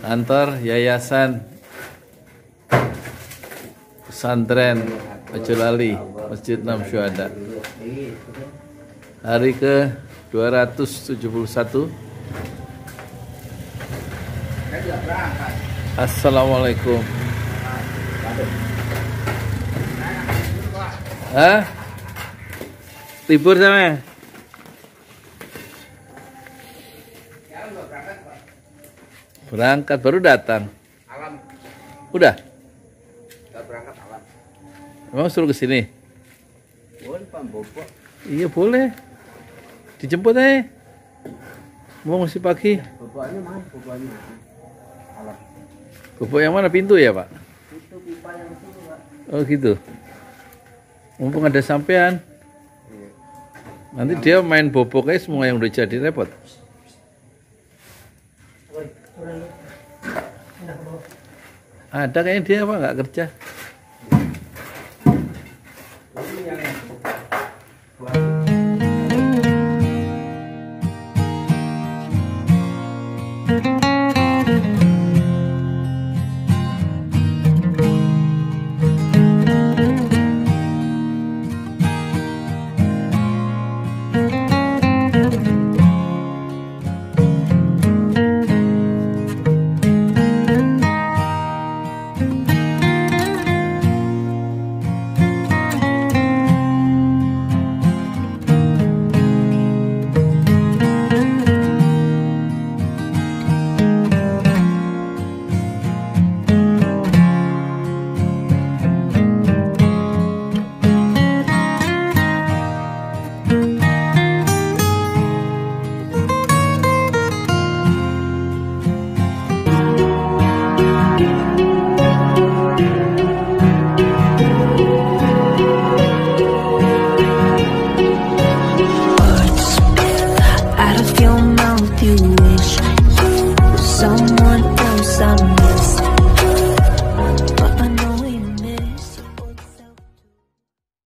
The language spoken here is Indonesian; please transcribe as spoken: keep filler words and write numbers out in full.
antar Yayasan Pesantren Ojolali Masjid Enam Syuhada hari ke dua ratus tujuh puluh satu. Assalamualaikum. Hah? Libur sama? Berangkat baru datang. Alam. Udah? Gak berangkat alam. Emang suruh ke sini? Boleh Pak Bobo. Iya boleh. Dijemput aja. Mau masih pagi. Boboknya mana? Boboknya. Alam. Bobok yang mana, pintu ya Pak? Itu pipa yang itu Pak. Oh gitu. Mumpung ada sampean. Iya. Nanti dia main boboknya semua yang udah jadi repot. Ada kayaknya dia apa nggak kerja.